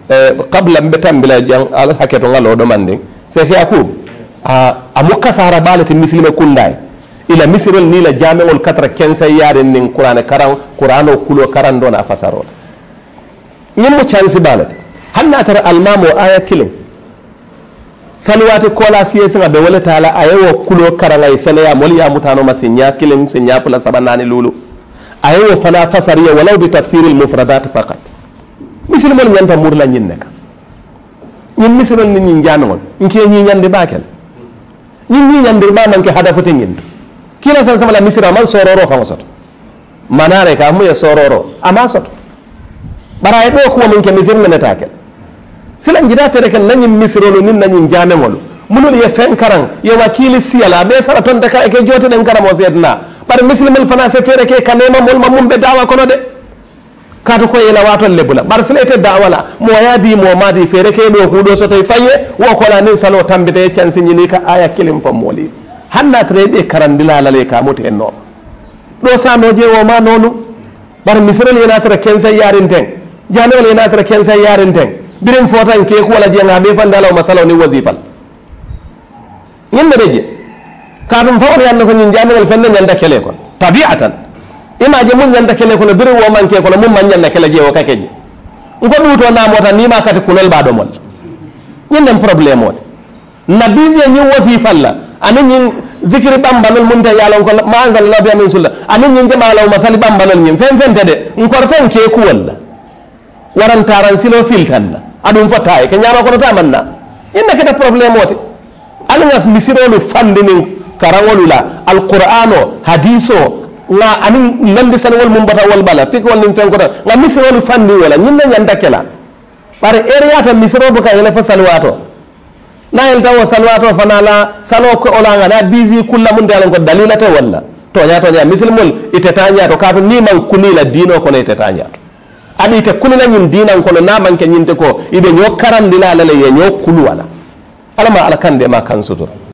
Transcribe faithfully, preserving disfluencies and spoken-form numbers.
qabla mbetam bila jang al haketo ngalo do mande Sheikh Yakub a amuka sahara balati muslima kundai ila misirol ni la jamewol katra kensa yare nin qur'an karan qur'ano kulo karan dona fasaro nyimmo chance balati hanna tara almamo aya kilo salwati kola siye singa be wala taala ayo kulo karanga isale ya moli ya mutano masinya kilim sinya pula sabanani lulu ayo fana fasariya walau bi tafsir al mufradat faqat misil mon nyanta murla nyinneka nyin misilon ni nyin jamon nke nyi nyande bakel nyin nyi nyande ba man ke hadafu tin kila san sama la misira man sororo fa soto manare ka mu ya sororo ama soto bara e do ko mun ke misir ne takel silan jida tere kan nanyin misirolo nin nanyin jamengol munul ye fen karan ye wakili siyala be sara ton daka e ke joti den karamo sedna par muslimul fana se fere ke kanema mol mamum be dawa kono de kato ko yela waton lebula bar silete dawala mo yadi mo madi fere ke do hudo so tay faye wo ko la nin salo tambite chansi nyini ka aya kilim fam moli hanna trebe karandila lale ka moti en no do sano je wo ma nonu bar misirol yena tere kensa yarin ten jamengol yena tere kensa yarin ten birim fotan ke ko wala jenga be fandala masalaw ni wazifal ñinde beje kadum fawon yande ko ñin jamegal fende ñanda kele ko tabi'atan imaje mun ñanda kele ko no birim wo manke ko no mun man ñanda kele je o kakeje ngo duto na mota ni ma kati kunel ba do mol ñinde problème o nabizi ñi wazifal la ani ñin zikri bambanul munta yalon ko ma anzal la bi min sulla ani ñin jamalaw masali bambanul ñin fen fen tede ngorten ke ku walla waran taran silo filtan la adum fotaay ke nyama ko ta manna inna kata problème oti alanga misirolu fandini karangolu la alqur'ano hadiso nga anin landi sanwol mum bata wal bala fik wal nim fen ko nga misirolu fandi wala nyinna nyanda kala bare area ta misiro ka ele fa salwato na el tawo salwato fanala salo ko olanga na busy kullu mun dalan ko dalilata walla to nya to nya misilmol itetanya to kato ni man kunila dino ko ne itetanya adi te kulina ñin dinan kono na manke ñinte ko ibe ño karandila lale ye ño kulu wala alama ala kande ma kan sutur